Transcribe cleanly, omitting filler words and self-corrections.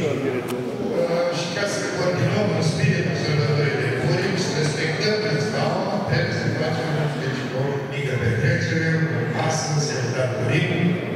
Și ca să continuăm în spiritul sărbătorii de Purim, să respectăm Hristos, trebuie să facem o mică petrecere, o masă, sărbătorim,